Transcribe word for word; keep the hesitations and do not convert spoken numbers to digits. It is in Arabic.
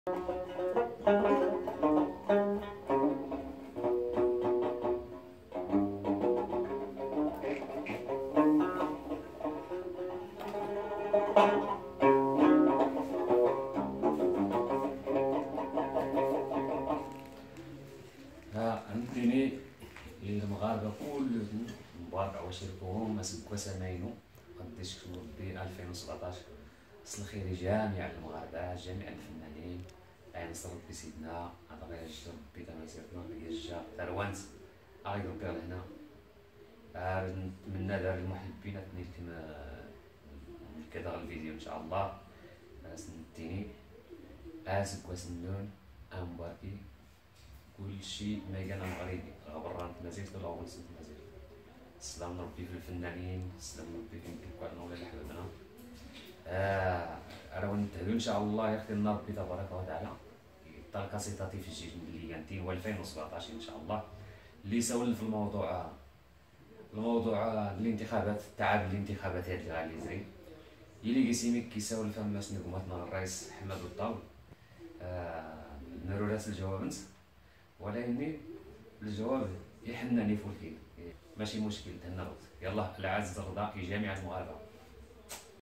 عندني المغاربه كلهم مبارك عواشركم مسكوا سماينو غادي يشكر ربي ألفين وسبعطاش صل الخير جميع المغاربه جميع الفنانين يعني نصر ربي سيدنا هذا غير يجزي ربي كما يسيرنا يجا ثروانت غير ربي على هنا. نتمنى دار المحبين تنيلكم كذا الفيديو ان شاء الله سنتيني اسك وسنون امباركي كل شيء ما كان مغربي غبران تمازيغ ولا غول سنت مازيغ. سلام ربي في الفنانين، سلام ربي في كيكواتنا ولا حبابنا. آه راه نتهلو ان شاء الله يختم ربي تبارك وتعالى يعطي الكاسيطاتي في الجيل اللي كانتي هو ألفين وسبعطاش ان شاء الله. اللي سول في الموضوع الموضوع الانتخابات تعب الانتخابات هاد اللي غادي يجري يلي قسيمي كيساول فما شنو قمتنا الرئيس حماد الطاول. آه نرو راس الجواب انت ولكن الجواب يحنني فولكين ماشي مشكل تهنى. يلا العز الرضا في جميع المغاربه.